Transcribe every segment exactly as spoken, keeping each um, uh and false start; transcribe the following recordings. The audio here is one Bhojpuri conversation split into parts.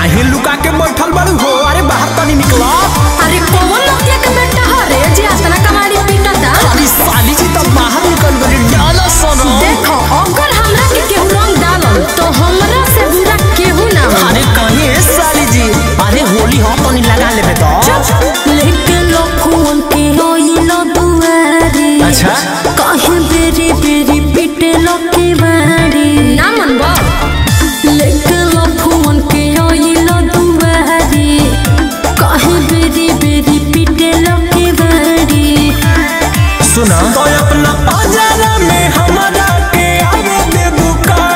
काहे लुका के बैठल बारू हो? अरे बाहर तनी निकला। अरे कौन लतिया के बेटा हरे जे आतना कमाड़ी पीटता? अरे साली जी तब बाहर निकल गई डाला सोनो। देखो अगर हमरा के केहू रंग डालल तो हमरा से बुरा केहू ना हो। अरे कहीं साली जी अरे होली हो तनी लगा लेबे तो। लेके लखुन के होइलो दुआरी। अच्छा कहीं बेरी बेरी पीटे लके बाड़ी ना मनबा। लेके लखुन के होइलो दुआरी। कहीं बेरी बेरी पीटे लके बाड़ी। सुना तो अपना बाजार में हमारा के आवे दे बुका।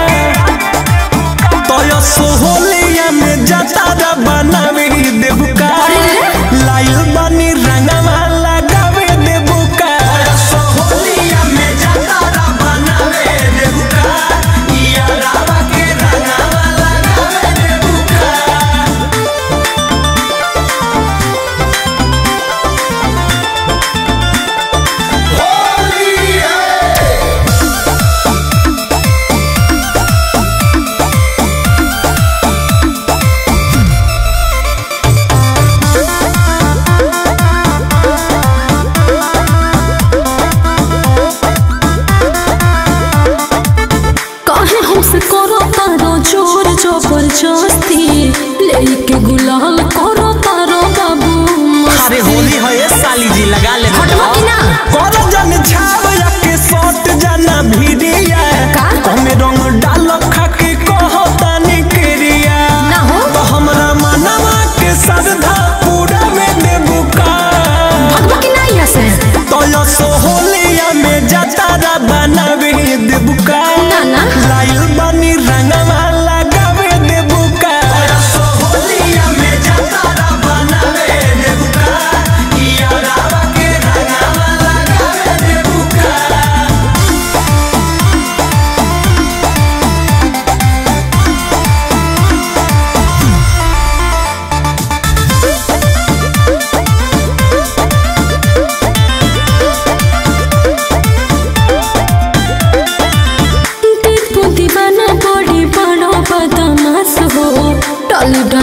तो यो सोहलिया में जाता बनावे दे बुका। लाइल बनी रंगवा लगावे दे बुका। सोहलिया में जाता बनावे दे बुका। या रावा के रंगवा लगावे दे बुका। काहे हमसे करो तारो जोर जबरदस्ती। लेके गुलाल करो तारो बाबू अरे होली है ये साली जी लगा ले हटवा की ना। करो जन छावया के सट जाना भिड़िया। का? हमें रंग डाल खा के कहो तानी क्रिया। ना हो तो हमरा मनवा के श्रद्धा पूरा में देबू का। भगवा की ना यहाँ से। तो यो सोहलिया में जाता बनावे देबू का। ना ना लाइल बनी रंगवा लगावे देबू का। सोहलिया में जाता बनावे देबू का। या रावा के रंगवा लगावे देबू का। दीपू दीवाना बड़ी बड़ो बदमाश हो। टली